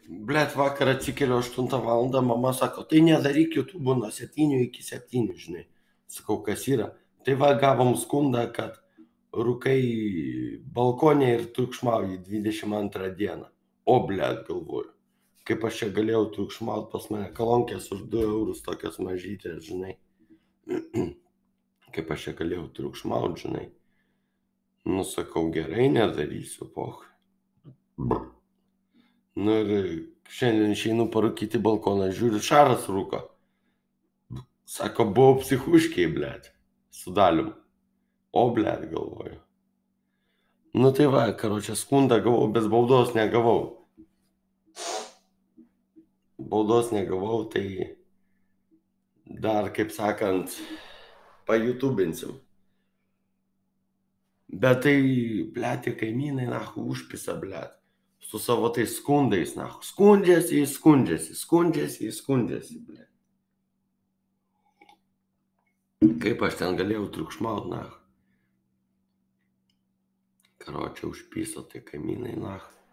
Blet, vakar atsikeliu 8 valandą, mama sako, tai nedaryk YouTube nuo 7 iki 7, žinai. Sakau, kas yra. Tai va, gavom skundą, kad rūkai balkonė ir triukšmauji 22 dieną. O, blet, galvoju. Kaip aš čia galėjau triukšmauti, pas mane kolonkės už 2 eurus tokios mažytės, žinai. Kaip aš čia galėjau triukšmauti, žinai. Nu, sakau, gerai, nedarysiu, poch. Nu ir šiandien išeinu parūkyti balkoną, žiūriu, Šaras rūko. Sako, buvau psichuškiai, blet, su Dalium. O, blet, galvoju. Nu tai va, karočią, skundą gavau, bet baudos negavau. Baudos negavau, tai dar, kaip sakant, pajutubinsim. Bet tai, blet, kaimynai, nahu, užpisa, blet. Su savo tais skundais, nahu. Skundžiasi, blet. Kaip aš ten galėjau triukšmaut, nahu. Karočią, užpiso tai kaimynai, nahu.